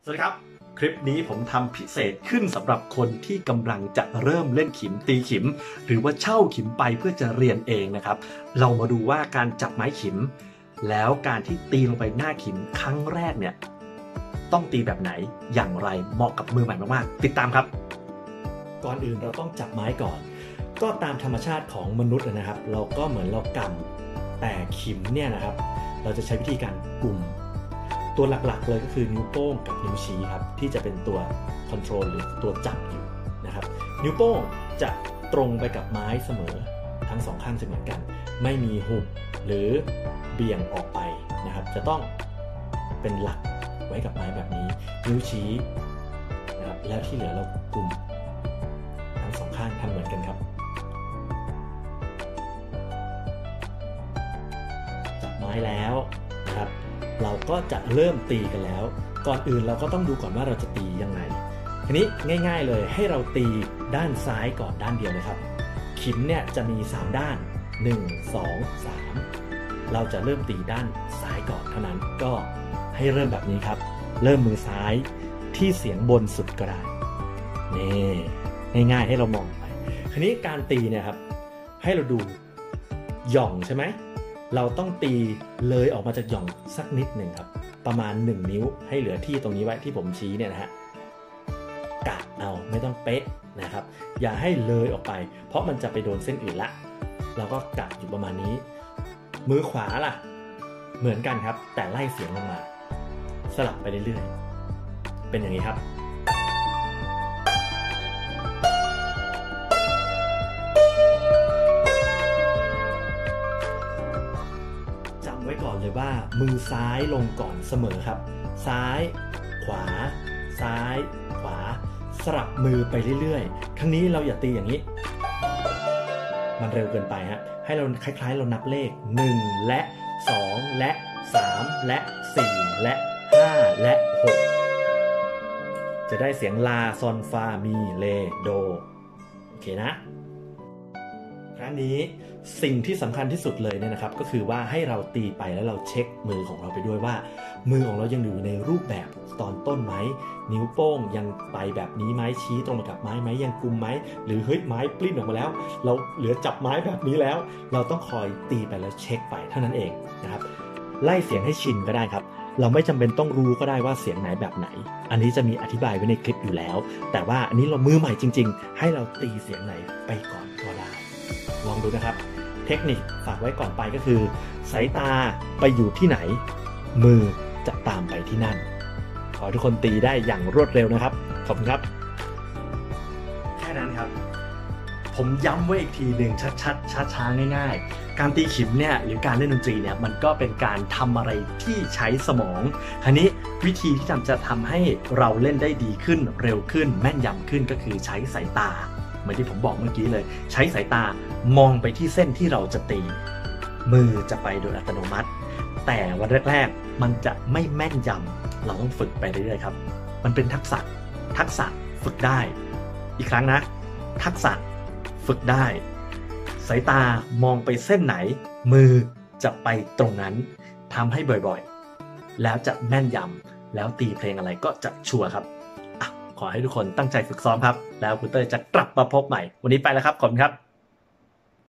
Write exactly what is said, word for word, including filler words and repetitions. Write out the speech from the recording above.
สวัสดีครับคลิปนี้ผมทำพิเศษขึ้นสำหรับคนที่กำลังจะเริ่มเล่นขิมตีขิมหรือว่าเช่าขิมไปเพื่อจะเรียนเองนะครับเรามาดูว่าการจับไม้ขิมแล้วการที่ตีลงไปหน้าขิมครั้งแรกเนี่ยต้องตีแบบไหนอย่างไรเหมาะกับมือใหม่มากๆติดตามครับก่อนอื่นเราต้องจับไม้ก่อนก็ตามธรรมชาติของมนุษย์นะครับเราก็เหมือนเรากำแต่ขิมเนี่ยนะครับเราจะใช้วิธีการกุมตัวหลักๆเลยก็คือนิ้วโป้งกับนิ้วชี้ครับที่จะเป็นตัวคอนโทรลหรือตัวจับอยู่นะครับนิ้วโป้งจะตรงไปกับไม้เสมอทั้งสองข้างจะเหมือนกันไม่มีหุบหรือเบี่ยงออกไปนะครับจะต้องเป็นหลักไว้กับไม้แบบนี้นิ้วชี้นะครับแล้วที่เหลือเรากุมทั้งสองข้างทำเหมือนกันครับจับไม้แล้วนะครับเราก็จะเริ่มตีกันแล้วก่อนอื่นเราก็ต้องดูก่อนว่าเราจะตียังไงทีนี้ง่ายๆเลยให้เราตีด้านซ้ายก่อนด้านเดียวเลยครับขิมเนี่ยจะมีสามด้านหนึ่ง สอง สามเราจะเริ่มตีด้านซ้ายก่อนเท่านั้นก็ให้เริ่มแบบนี้ครับเริ่มมือซ้ายที่เสียงบนสุดก็ได้นี่ง่ายๆให้เรามองไปทีนี้การตีเนี่ยครับให้เราดูหย่องใช่ไหมเราต้องตีเลยออกมาจากหย่องสักนิดหนึ่งครับประมาณหนึ่งนิ้วให้เหลือที่ตรงนี้ไว้ที่ผมชี้เนี่ยนะฮะกะเอาไม่ต้องเป๊ะนะครับอย่าให้เลยออกไปเพราะมันจะไปโดนเส้นอื่นละเราก็กะอยู่ประมาณนี้มือขวาล่ะเหมือนกันครับแต่ไล่เสียงลงมาสลับไปเรื่อยๆเป็นอย่างนี้ครับไว้ก่อนเลยว่ามือซ้ายลงก่อนเสมอครับซ้ายขวาซ้ายขวาสลับมือไปเรื่อยๆครั้งนี้เราอย่าตีอย่างนี้มันเร็วเกินไปฮะให้เราคล้ายๆเรานับเลขหนึ่งและสองและสามและสี่และห้าและหกจะได้เสียงลาซอนฟามีเลโดโอเคนะครั้งนี้สิ่งที่สำคัญที่สุดเลยเนี่ยนะครับก็คือว่าให้เราตีไปแล้วเราเช็คมือของเราไปด้วยว่ามือของเรายังอยู่ในรูปแบบตอนต้นไหมนิ้วโป้งยังไปแบบนี้ไหมชี้ตรงมากับไม้ไหมยังกุมไหมหรือเฮ้ยไม้ปลิ้นออกมาแล้วเราเหลือจับไม้แบบนี้แล้วเราต้องคอยตีไปแล้วเช็คไปเท่านั้นเองนะครับไล่เสียงให้ชินก็ได้ครับเราไม่จำเป็นต้องรู้ก็ได้ว่าเสียงไหนแบบไหนอันนี้จะมีอธิบายไว้ในคลิปอยู่แล้วแต่ว่าอันนี้เรามือใหม่จริงๆให้เราตีเสียงไหนไปก่อนก็ได้ลองดูนะครับเทคนิคฝากไว้ก่อนไปก็คือสายตาไปอยู่ที่ไหนมือจะตามไปที่นั่นขอให้ทุกคนตีได้อย่างรวดเร็วนะครับขอบคุณครับแค่นั้นครับผมย้ำไว้อีกทีหนึ่งชัดๆช้าๆง่ายๆการตีขิมเนี่ยหรือการเล่นดนตรีเนี่ยมันก็เป็นการทำอะไรที่ใช้สมองทีนี้วิธีที่จะทำให้เราเล่นได้ดีขึ้นเร็วขึ้นแม่นยำขึ้นก็คือใช้สายตาเหมือนที่ผมบอกเมื่อกี้เลยใช้สายตามองไปที่เส้นที่เราจะตีมือจะไปโดยอัตโนมัติแต่วันแรกๆมันจะไม่แม่นยำเราต้องฝึกไปเรื่อยๆครับมันเป็นทักษะทักษะฝึกได้อีกครั้งนะทักษะฝึกได้สายตามองไปเส้นไหนมือจะไปตรงนั้นทำให้บ่อยๆแล้วจะแม่นยำแล้วตีเพลงอะไรก็จะชัวร์ครับขอให้ทุกคนตั้งใจฝึกซ้อมครับแล้วคุณเต้ยจะกลับมาพบใหม่วันนี้ไปแล้วครับขอบคุณครับ